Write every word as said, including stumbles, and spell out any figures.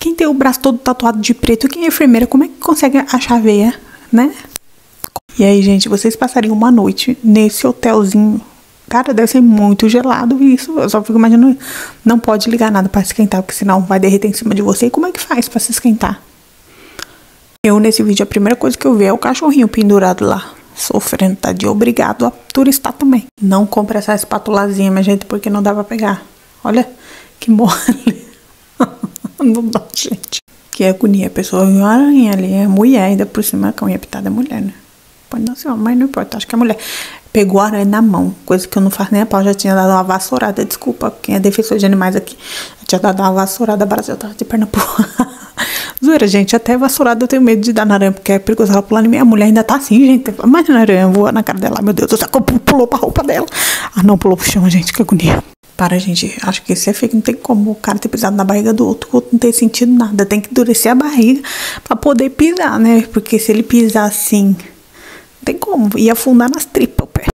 quem tem o braço todo tatuado de preto, quem é enfermeira, como é que consegue achar veia, né? E aí, gente, vocês passariam uma noite nesse hotelzinho? Cara, deve ser muito gelado isso. Eu só fico imaginando. Não pode ligar nada pra esquentar, porque senão vai derreter em cima de você. E como é que faz pra se esquentar? Eu, nesse vídeo, a primeira coisa que eu vi é o cachorrinho pendurado lá, sofrendo, tá de obrigado a turistar também. Não compra essa espátulazinha, minha gente, porque não dá pra pegar. Olha que mole. Não dá, gente. Que agonia. A pessoa viu uma aranha ali, é mulher, ainda por cima com a unha pitada é mulher, né? Pode não ser, mas não importa, acho que é mulher. Pegou a aranha na mão, coisa que eu não faço nem a pau. Já tinha dado uma vassourada, desculpa, quem é defensor de animais aqui. Já tinha dado uma vassourada, Brasil, tava de perna pro... Zoeira, gente, até vassourada eu tenho medo de dar na aranha, porque é perigoso ela pular em mim. A mulher ainda tá assim, gente. Imagina a aranha voar na cara dela, meu Deus do céu, pulou pra roupa dela. Ah, não, pulou pro chão, gente, que agonia. Para, gente, acho que isso é fake, não tem como o cara ter pisado na barriga do outro, o outro não ter sentido nada. Tem que endurecer a barriga pra poder pisar, né? Porque se ele pisar assim, não tem como, ia afundar nas tripas o pé.